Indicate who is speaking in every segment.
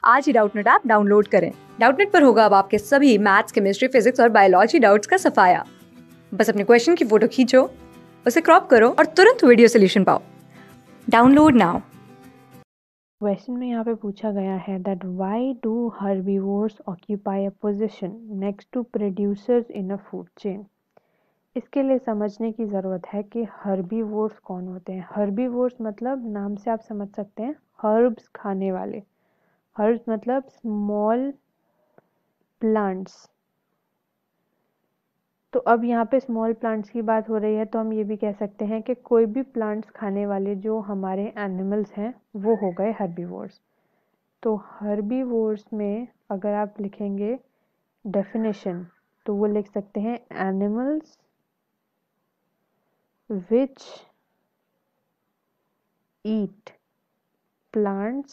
Speaker 1: आज ही Doubtnut app download करें। डाउटनेट पर होगा अब आपके सभी मैथ्स, केमिस्ट्री, फिजिक्स और बायोलॉजी डाउट्स का सफाया। बस अपने क्वेश्चन की फोटो खींचो, उसे क्रॉप करो और तुरंत वीडियो सोल्यूशन पाओ। Download now.
Speaker 2: क्वेश्चन में यहाँ पे पूछा गया है that why do herbivores occupy a position next to producers in a food chain. इसके लिए समझने की ज़रूरत है कि हर्बीवोर्स कौन होते हैं। हर्बीवोर्स मतलब नाम से आप समझ सकते हैं हर्ब्स खाने वाले। हर्ब्स मतलब स्मॉल प्लांट्स। तो अब यहाँ पे स्मॉल प्लांट्स की बात हो रही है तो हम ये भी कह सकते हैं कि कोई भी प्लांट्स खाने वाले जो हमारे एनिमल्स हैं वो हो गए हर्बीवोर्स। तो हर्बीवोर्स में अगर आप लिखेंगे डेफिनेशन तो वो लिख सकते हैं animals which eat plants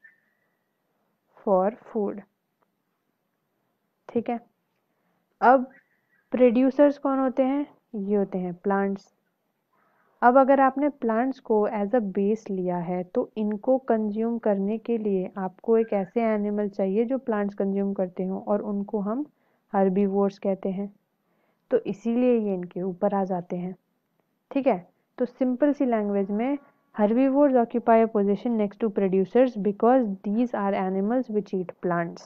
Speaker 2: for food. ठीक है। अब प्रोड्यूसर्स कौन होते हैं? ये होते हैं प्लांट्स। अब अगर आपने प्लांट्स को एज अ बेस लिया है तो इनको कंज्यूम करने के लिए आपको एक ऐसे एनिमल चाहिए जो प्लांट्स कंज्यूम करते हो और उनको हम हर्बीवोर्स कहते हैं। तो इसीलिए ये इनके ऊपर आ जाते हैं। ठीक है। तो सिंपल सी लैंग्वेज में herbivores occupy a position next to producers because these are animals which eat plants.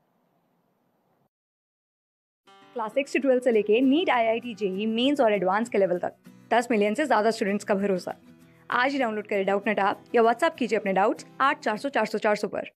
Speaker 1: Class 6 से 12 से लेके नीट, IIT, जेईई मेंस और एडवांस के लेवल तक 10 मिलियन से ज्यादा स्टूडेंट्स का भरोसा। आज ही डाउनलोड करें डाउटनेट ऐप या व्हाट्सएप कीजिए अपने डाउट्स 8400 400 400 पर।